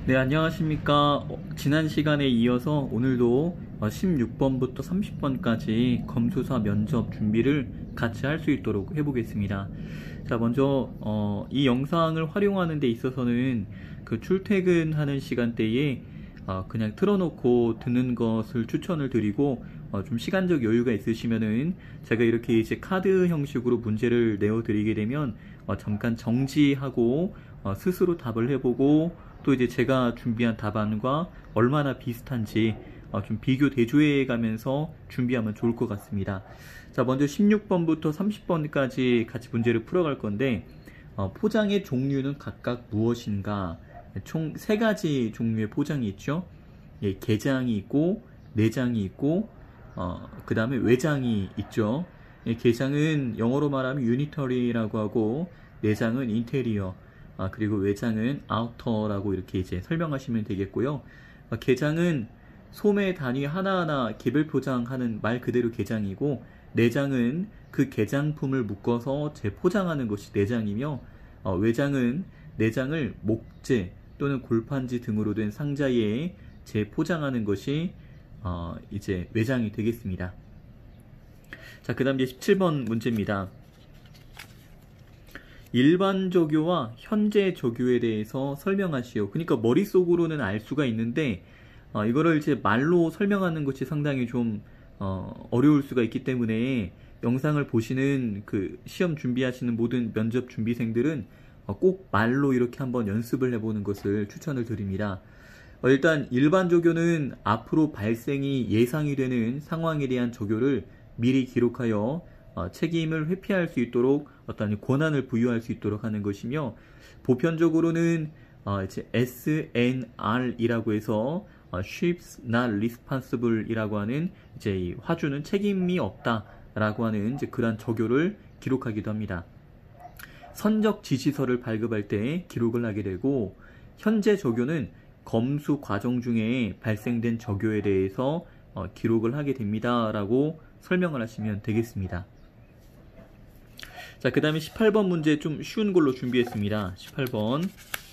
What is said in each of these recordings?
네, 안녕하십니까. 지난 시간에 이어서 오늘도 16번부터 30번까지 검수사 면접 준비를 같이 할 수 있도록 해보겠습니다. 자, 먼저 이 영상을 활용하는 데 있어서는 그 출퇴근하는 시간대에 그냥 틀어놓고 듣는 것을 추천을 드리고, 좀 시간적 여유가 있으시면은 제가 이렇게 이제 카드 형식으로 문제를 내어드리게 되면 잠깐 정지하고 스스로 답을 해보고, 또 이제 제가 준비한 답안과 얼마나 비슷한지 좀 비교 대조해 가면서 준비하면 좋을 것 같습니다. 자, 먼저 16번부터 30번까지 같이 문제를 풀어갈 건데, 포장의 종류는 각각 무엇인가? 총 3가지 종류의 포장이 있죠. 예, 게장이 있고, 내장이 있고, 그 다음에 외장이 있죠. 예, 게장은 영어로 말하면 유니터리라고 하고, 내장은 인테리어, 그리고 외장은 아우터라고 이렇게 이제 설명하시면 되겠고요. 게장은 소매 단위 하나하나 개별 포장하는 말 그대로 게장이고, 내장은 그 게장품을 묶어서 재포장하는 것이 내장이며, 외장은 내장을 목재 또는 골판지 등으로 된 상자에 재포장하는 것이 이제 외장이 되겠습니다. 자, 그 다음 이제 17번 문제입니다. 일반 조교와 현재 조교에 대해서 설명하시오. 그러니까 머릿속으로는 알 수가 있는데 이거를 이제 말로 설명하는 것이 상당히 좀 어려울 수가 있기 때문에, 영상을 보시는 그 시험 준비하시는 모든 면접 준비생들은 꼭 말로 이렇게 한번 연습을 해보는 것을 추천을 드립니다. 일단 일반 조교는 앞으로 발생이 예상이 되는 상황에 대한 조교를 미리 기록하여 책임을 회피할 수 있도록 어떤 권한을 부여할 수 있도록 하는 것이며, 보편적으로는 이제 SNR이라고 해서 Ships Not Responsible 이라고 하는, 이제 이 화주는 책임이 없다라고 하는 이제 그러한 조교를 기록하기도 합니다. 선적 지시서를 발급할 때 기록을 하게 되고, 현재 조교는 검수 과정 중에 발생된 조교에 대해서 기록을 하게 됩니다 라고 설명을 하시면 되겠습니다. 자, 그 다음에 18번 문제 좀 쉬운 걸로 준비했습니다. 18번.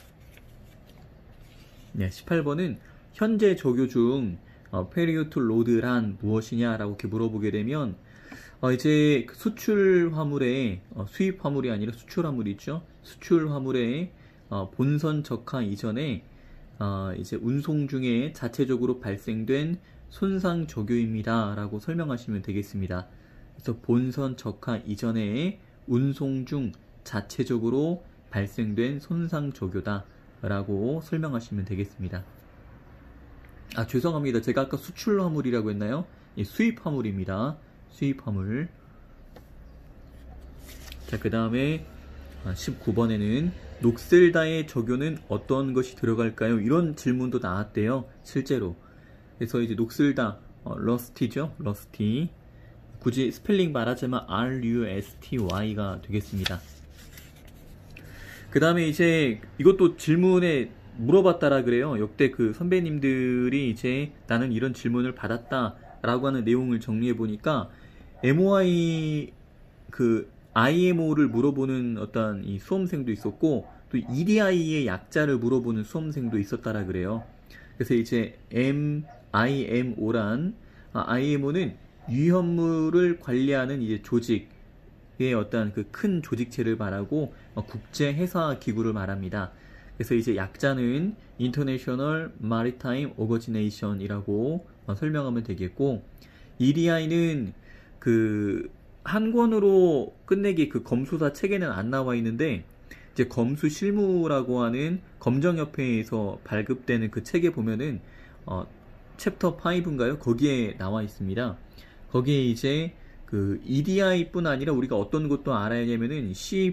네, 18번은 현재 조교 중 페리오트 로드란 무엇이냐라고 이렇게 물어보게 되면, 이제 수출 화물에 수입 화물이 아니라 수출 화물이 있죠. 수출 화물에 본선 적하 이전에 이제 운송 중에 자체적으로 발생된 손상 조교입니다 라고 설명하시면 되겠습니다. 그래서 본선 적하 이전에 운송 중 자체적으로 발생된 손상 조교다 라고 설명하시면 되겠습니다. 죄송합니다. 제가 아까 수출 화물이라고 했나요? 수입 화물입니다. 수입 화물. 자, 그 다음에 19번에는 녹슬다의 조교는 어떤 것이 들어갈까요? 이런 질문도 나왔대요, 실제로. 그래서 이제 녹슬다, 러스티죠, 러스티. 굳이 스펠링 말하자면 RUSTY가 되겠습니다. 그 다음에 이제 이것도 질문에 물어봤다라 그래요. 역대 그 선배님들이 이제 나는 이런 질문을 받았다 라고 하는 내용을 정리해 보니까, MOI 그 IMO를 물어보는 어떤 이 수험생도 있었고, 또 EDI의 약자를 물어보는 수험생도 있었다라 그래요. 그래서 이제 IMO란, IMO는 위험물을 관리하는 이제 조직의 어떤 그 큰 조직체를 말하고, 국제 회사 기구를 말합니다. 그래서 이제 약자는 International Maritime Organization이라고 설명하면 되겠고, EDI는 그 한 권으로 끝내기 그 검수사 책에는 안 나와 있는데, 이제 검수 실무라고 하는 검정협회에서 발급되는 그 책에 보면은 챕터 5인가요? 거기에 나와 있습니다. 거기에 이제 그 EDI 뿐 아니라 우리가 어떤 것도 알아야 하냐면은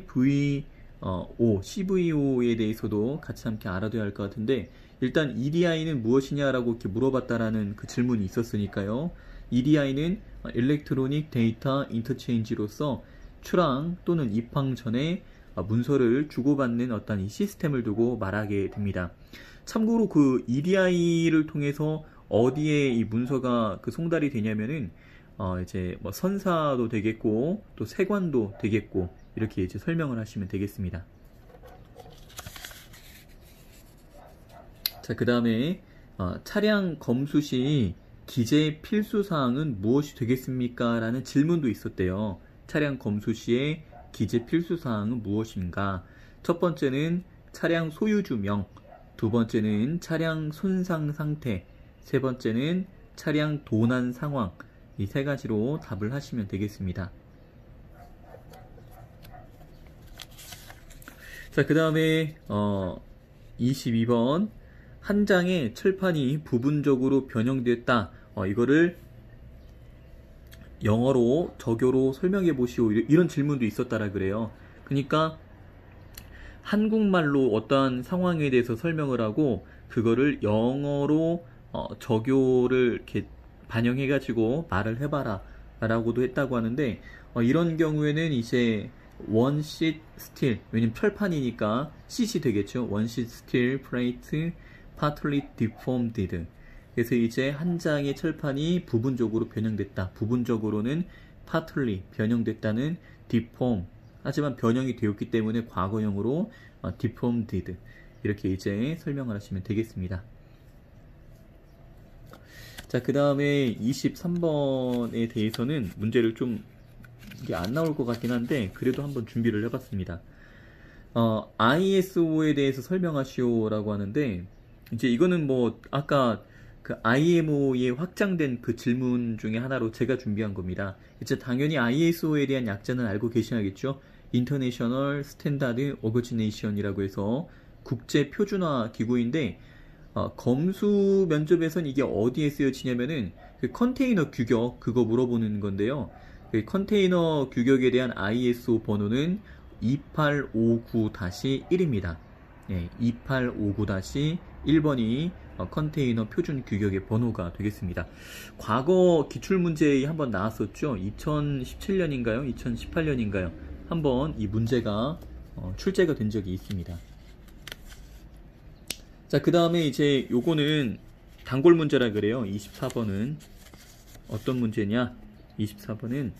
CVO에 대해서도 같이 함께 알아둬야 할 것 같은데, 일단 EDI는 무엇이냐라고 이렇게 물어봤다라는 그 질문이 있었으니까요. EDI는 일렉트로닉 데이터 인터체인지로서 출항 또는 입항 전에 문서를 주고받는 어떤 이 시스템을 두고 말하게 됩니다. 참고로 그 EDI를 통해서 어디에 이 문서가 그 송달이 되냐면은 이제 뭐 선사도 되겠고, 또 세관도 되겠고, 이렇게 이제 설명을 하시면 되겠습니다. 자, 그 다음에 차량 검수 시 기재 필수 사항은 무엇이 되겠습니까? 라는 질문도 있었대요. 차량 검수 시에 기재 필수 사항은 무엇인가? 첫 번째는 차량 소유주명, 두 번째는 차량 손상 상태, 세 번째는 차량 도난 상황. 이 세 가지로 답을 하시면 되겠습니다. 자, 그 다음에 22번 한 장의 철판이 부분적으로 변형됐다. 이거를 영어로 저교로 설명해 보시오. 이런 질문도 있었다라 그래요. 그러니까 한국말로 어떠한 상황에 대해서 설명을 하고 그거를 영어로 저교를 이렇게 반영해 가지고 말을 해봐라 라고도 했다고 하는데, 이런 경우에는 이제 원시트 스틸, 왜냐면 철판이니까 쉿이 되겠죠. 원시트 스틸 플레이트 partly deformed. 그래서 이제 한 장의 철판이 부분적으로 변형됐다. 부분적으로는 partly 변형됐다는 deform. 하지만 변형이 되었기 때문에 과거형으로 deformed. 이렇게 이제 설명을 하시면 되겠습니다. 자, 그 다음에 23번에 대해서는 문제를 좀 이게 안 나올 것 같긴 한데 그래도 한번 준비를 해봤습니다. ISO에 대해서 설명하시오라고 하는데, 이제 이거는 뭐 아까 그 IMO에 확장된 그 질문 중에 하나로 제가 준비한 겁니다. 이제 당연히 ISO에 대한 약자는 알고 계셔야겠죠. International Standard Organization이라고 해서 국제 표준화 기구인데, 검수 면접에선 이게 어디에 쓰여지냐면은 그 컨테이너 규격 그거 물어보는 건데요. 그 컨테이너 규격에 대한 ISO 번호는 2859-1입니다. 예, 2859-1번이 컨테이너 표준 규격의 번호가 되겠습니다. 과거 기출문제에 한번 나왔었죠. 2017년인가요? 2018년인가요? 한번 이 문제가 출제가 된 적이 있습니다. 자, 그 다음에 이제 요거는 단골 문제라 그래요. 24번은 어떤 문제냐? 24번은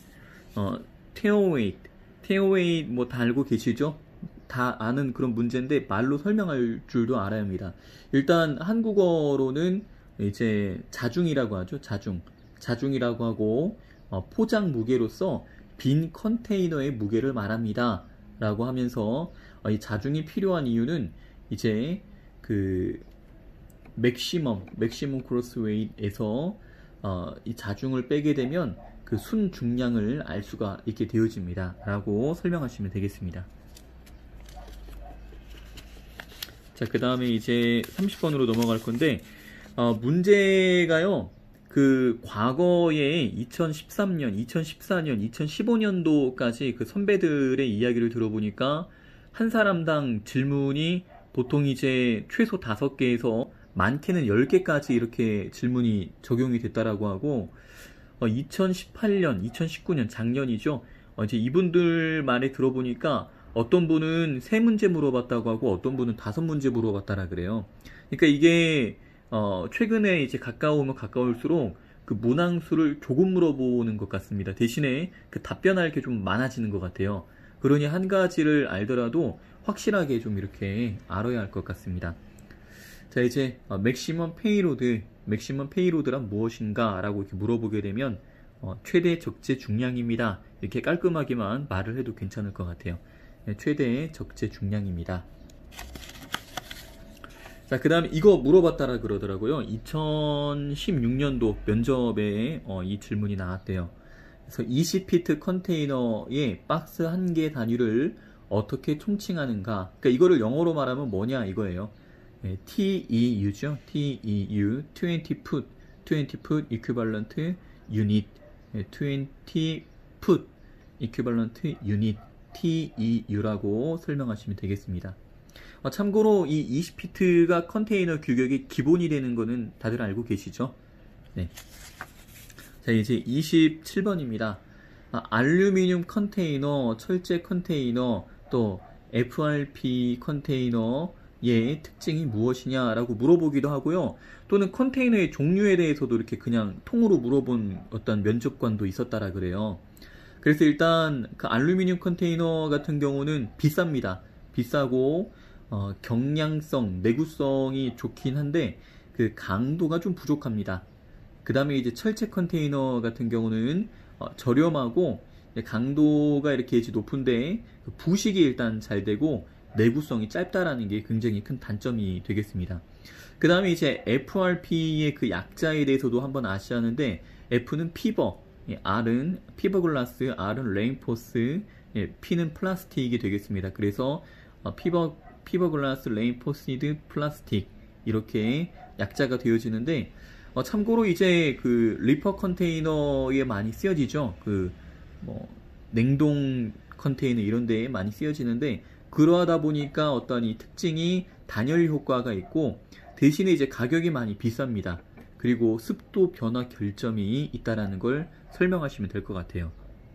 테어웨이트 뭐 다 알고 계시죠? 다 아는 그런 문제인데 말로 설명할 줄도 알아야 합니다. 일단 한국어로는 이제 자중이라고 하죠. 자중이라고 하고 포장 무게로서 빈 컨테이너의 무게를 말합니다. 라고 하면서 이 자중이 필요한 이유는 이제 그 맥시멈 크로스 웨이트에서 이 자중을 빼게 되면 그 순 중량을 알 수가 있게 되어집니다. 라고 설명하시면 되겠습니다. 자, 그 다음에 이제 30번으로 넘어갈 건데, 문제가요, 그 과거에 2013년, 2014년, 2015년도까지 그 선배들의 이야기를 들어보니까 한 사람당 질문이 보통 이제 최소 5개에서 많게는 10개까지 이렇게 질문이 적용이 됐다라고 하고, 2018년, 2019년, 작년이죠. 이제 이분들 말에 들어보니까 어떤 분은 3문제 물어봤다고 하고 어떤 분은 5문제 물어봤다라 그래요. 그러니까 이게 최근에 이제 가까우면 가까울수록 그 문항수를 조금 물어보는 것 같습니다. 대신에 그 답변할 게 좀 많아지는 것 같아요. 그러니 한 가지를 알더라도 확실하게 좀 이렇게 알아야 할 것 같습니다. 자, 이제 맥시멈 페이로드란 무엇인가 라고 이렇게 물어보게 되면 최대 적재 중량입니다. 이렇게 깔끔하게만 말을 해도 괜찮을 것 같아요. 네, 최대 적재 중량입니다. 자, 그 다음에 이거 물어봤다라 그러더라고요. 2016년도 면접에 이 질문이 나왔대요. 그래서 20피트 컨테이너의 박스 1개 단위를 어떻게 총칭하는가. 그러니까 이거를 영어로 말하면 뭐냐 이거예요. 네, TEU죠. TEU 20풋 equivalent unit. 20풋 equivalent unit TEU라고 설명하시면 되겠습니다. 참고로 이 20피트가 컨테이너 규격의 기본이 되는 거는 다들 알고 계시죠? 네. 자, 이제 27번입니다. 알루미늄 컨테이너, 철제 컨테이너, 또 FRP 컨테이너의 특징이 무엇이냐라고 물어보기도 하고요. 또는 컨테이너의 종류에 대해서도 이렇게 그냥 통으로 물어본 어떤 면접관도 있었다라 그래요. 그래서 일단 그 알루미늄 컨테이너 같은 경우는 비쌉니다. 비싸고 경량성, 내구성이 좋긴 한데 그 강도가 좀 부족합니다. 그 다음에 이제 철제 컨테이너 같은 경우는 저렴하고 강도가 이렇게 이제 높은데 부식이 일단 잘 되고 내구성이 짧다라는 게 굉장히 큰 단점이 되겠습니다. 그 다음에 이제 FRP의 그 약자에 대해서도 한번 아셔야 하는데, F는 피버, R은 피버글라스, R은 레인포스, P는 플라스틱이 되겠습니다. 그래서 피버글라스, 레인포시드, 플라스틱 이렇게 약자가 되어지는데, 참고로 이제 그 리퍼 컨테이너에 많이 쓰여지죠. 냉동 컨테이너 이런 데에 많이 쓰여지는데, 그러하다 보니까 어떤 이 특징이 단열 효과가 있고 대신에 이제 가격이 많이 비쌉니다. 그리고 습도 변화 결점이 있다라는 걸 설명하시면 될 것 같아요.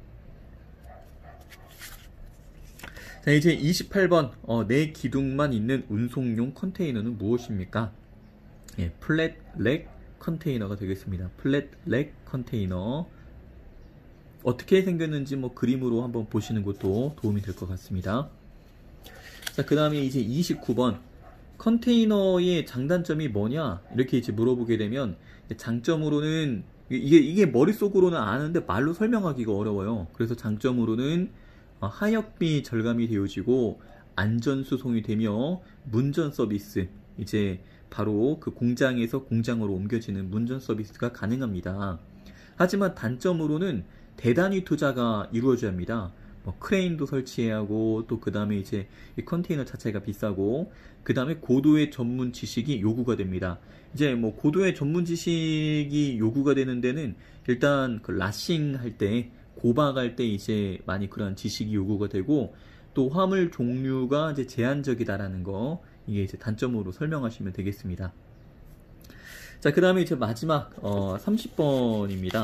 자, 이제 28번 네 기둥만 있는 운송용 컨테이너는 무엇입니까? 플랫 렉 컨테이너가 되겠습니다. 플랫 렉 컨테이너. 어떻게 생겼는지 그림으로 한번 보시는 것도 도움이 될 것 같습니다. 자, 그 다음에 이제 29번 컨테이너의 장단점이 뭐냐 이렇게 이제 물어보게 되면, 장점으로는 이게 머릿속으로는 아는데 말로 설명하기가 어려워요. 그래서 장점으로는 하역비 절감이 되어지고 안전 수송이 되며 문전 서비스, 이제 바로 그 공장에서 공장으로 옮겨지는 문전 서비스가 가능합니다. 하지만 단점으로는 대단히 투자가 이루어져야 합니다. 크레인도 설치해야 하고, 또 그 다음에 이제 이 컨테이너 자체가 비싸고, 그 다음에 고도의 전문 지식이 요구가 됩니다. 이제 고도의 전문 지식이 요구가 되는 데는 일단 그 라싱 할 때, 고박할 때 이제 많이 그런 지식이 요구가 되고, 또 화물 종류가 이제 제한적이다라는 거, 이게 이제 단점으로 설명하시면 되겠습니다. 자, 그 다음에 이제 마지막 30번입니다.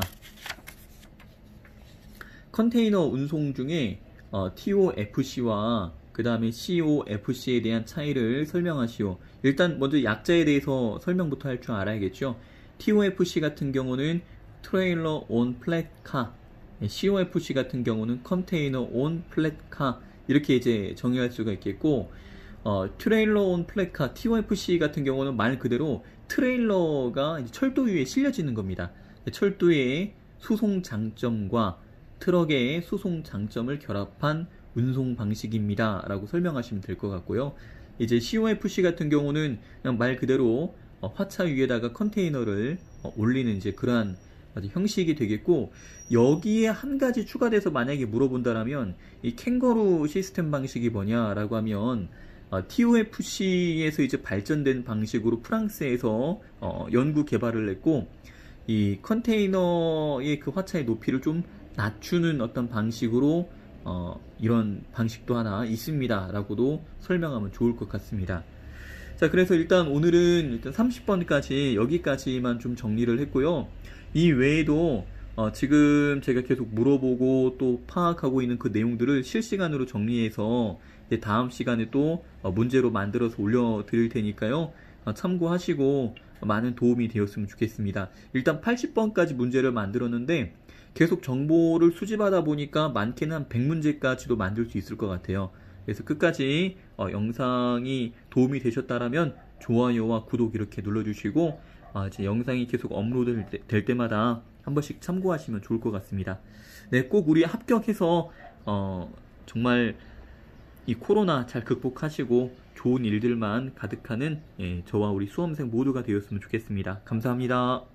컨테이너 운송 중에 TOFC와 그 다음에 COFC에 대한 차이를 설명하시오. 일단 먼저 약자에 대해서 설명부터 할 줄 알아야겠죠. TOFC 같은 경우는 트레일러 온 플랫카, COFC 같은 경우는 컨테이너 온 플랫카, 이렇게 이제 정의할 수가 있겠고, 트레일러 온 플랫카, TOFC 같은 경우는 말 그대로 트레일러가 이제 철도 위에 실려지는 겁니다. 철도의 수송 장점과 트럭의 수송 장점을 결합한 운송 방식입니다 라고 설명하시면 될 것 같고요. 이제 COFC 같은 경우는 그냥 말 그대로 화차 위에다가 컨테이너를 올리는 이제 그러한 형식이 되겠고, 여기에 한 가지 추가돼서 만약에 물어본다라면 이 캥거루 시스템 방식이 뭐냐라고 하면, TOFC에서 이제 발전된 방식으로 프랑스에서 연구 개발을 했고, 이 컨테이너의 그 화차의 높이를 좀 낮추는 어떤 방식으로 이런 방식도 하나 있습니다 라고도 설명하면 좋을 것 같습니다. 자, 그래서 일단 오늘은 30번까지 여기까지만 좀 정리를 했고요. 이 외에도 지금 제가 계속 물어보고 또 파악하고 있는 그 내용들을 실시간으로 정리해서 이제 다음 시간에 또 문제로 만들어서 올려드릴 테니까요. 참고하시고 많은 도움이 되었으면 좋겠습니다. 일단 80번까지 문제를 만들었는데 계속 정보를 수집하다 보니까 많게는 한 100문제까지도 만들 수 있을 것 같아요. 그래서 끝까지 영상이 도움이 되셨다라면 좋아요와 구독 이렇게 눌러주시고, 이제 영상이 계속 업로드 될 때마다 한 번씩 참고하시면 좋을 것 같습니다. 네, 꼭 우리 합격해서 정말 이 코로나 잘 극복하시고 좋은 일들만 가득하는 저와 우리 수험생 모두가 되었으면 좋겠습니다. 감사합니다.